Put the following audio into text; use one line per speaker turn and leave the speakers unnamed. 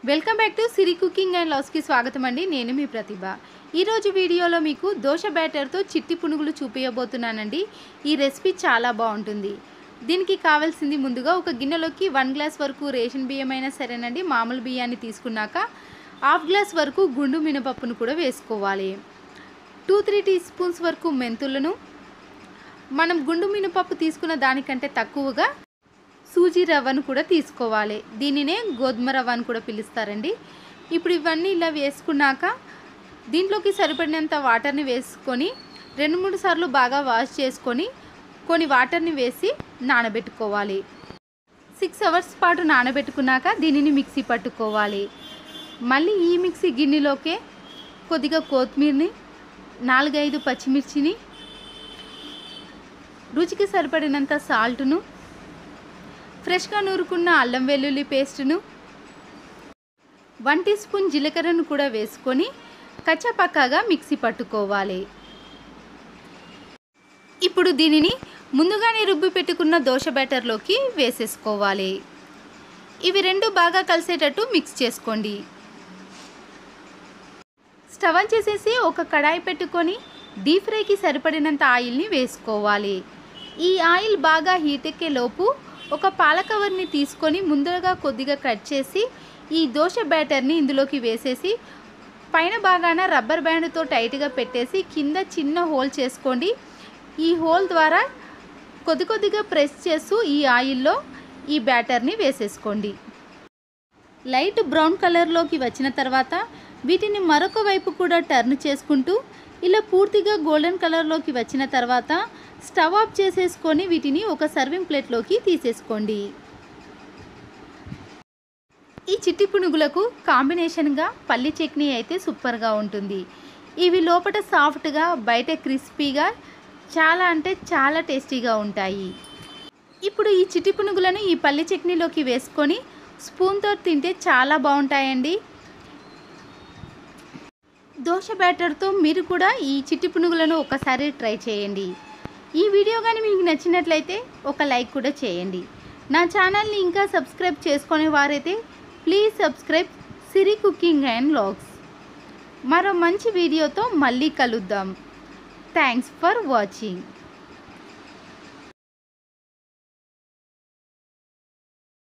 Welcome back to Siri cooking and vlogs కి స్వాగతం అండి. నేను మీ ప్రతిభ. ఈ రోజు వీడియోలో మీకు దోశ బ్యాటర్ తో చిట్టి పునుగులు చూపించబోతున్నానండి. ఈ రెసిపీ చాలా బాగుంటుంది. దీనికి కావాల్సింది ముందుగా ఒక గిన్నెలోకి 1 గ్లాస్ వరకు రేషన్ బియ్యం అయినా సరేనండి, మామూలు బియ్యాన్ని తీసుకున్నాక హాఫ్ గ్లాస్ వరకు గుండు మినపప్పును కూడా వేసుకోవాలి. 2-3 టీ స్పూన్స్ వరకు మెంతులను, మనం గుండు మినపప్పు తీసుకున్న దానికంటే తక్కువగా సూజీ రవ్వను కూడా తీసుకోవాలి. దీనినే గోధుమ రవ్వ అని కూడా పిలుస్తారండి. ఇప్పుడు ఇవన్నీ ఇలా వేసుకున్నాక దీంట్లోకి సరిపడినంత వాటర్ని వేసుకొని 2-3 సార్లు బాగా వాష్ చేసుకొని కొన్ని వాటర్ని వేసి నానబెట్టుకోవాలి. 6 అవర్స్ పాటు నానబెట్టుకున్నాక దీనిని మిక్సీ పట్టుకోవాలి. మళ్ళీ ఈ మిక్సీ గిన్నెలోకే కొద్దిగా కొత్తిమీరని, 4-5 పచ్చిమిర్చిని, రుచికి సరిపడినంత సాల్ట్ను, ఫ్రెష్గా నూరుకున్న అల్లం వెల్లుల్లి పేస్టును, 1 టీ స్పూన్ జీలకర్రను కూడా వేసుకొని కచ్చాపక్కాగా మిక్సీ పట్టుకోవాలి. ఇప్పుడు దీనిని ముందుగానే రుబ్బి పెట్టుకున్న దోశ బ్యాటర్లోకి వేసేసుకోవాలి. ఇవి రెండు బాగా కలిసేటట్టు మిక్స్ చేసుకోండి. స్టవ్ ఆన్ చేసేసి ఒక కడాయి పెట్టుకొని డీప్ ఫ్రైకి సరిపడినంత ఆయిల్ని వేసుకోవాలి. ఈ ఆయిల్ బాగా హీట్ ఎక్కే లోపు ఒక పాల కవర్ని తీసుకొని ముందుగా కొద్దిగా కట్ చేసి ఈ దోశ బ్యాటర్ని ఇందులోకి వేసేసి పైన భాగాన రబ్బర్ బ్యాండ్తో టైట్గా పెట్టేసి కింద చిన్న హోల్ చేసుకోండి. ఈ హోల్ ద్వారా కొద్దిగా ప్రెస్ చేస్తూ ఈ ఆయిల్లో ఈ బ్యాటర్ని వేసేసుకోండి. లైట్ బ్రౌన్ కలర్లోకి వచ్చిన తర్వాత వీటిని మరొక వైపు కూడా టర్న్ చేసుకుంటూ ఇలా పూర్తిగా గోల్డెన్ కలర్లోకి వచ్చిన తర్వాత స్టవ్ ఆఫ్ చేసేసుకొని వీటిని ఒక సర్వింగ్ ప్లేట్లోకి తీసేసుకోండి. ఈ చిట్టి పునుగులకు కాంబినేషన్గా పల్లి చట్నీ అయితే సూపర్గా ఉంటుంది. ఇవి లోపల సాఫ్ట్గా, బయట క్రిస్పీగా, చాలా అంటే చాలా టేస్టీగా ఉంటాయి. ఇప్పుడు ఈ చిట్టి పునుగులను ఈ పల్లి చట్నీలోకి వేసుకొని స్పూన్తో తింటే చాలా బాగుంటాయండి. దోశ బ్యాటర్తో మీరు కూడా ఈ చిట్టి పునుగులను ఒకసారి ట్రై చేయండి. ఈ వీడియో కానీ మీకు నచ్చినట్లయితే ఒక లైక్ కూడా చేయండి. నా ఛానల్ని ఇంకా సబ్స్క్రైబ్ చేసుకునే వారైతే please subscribe Siri cooking and vlogs. మరో మంచి వీడియోతో మళ్ళీ కలుద్దాం. Thanks for watching.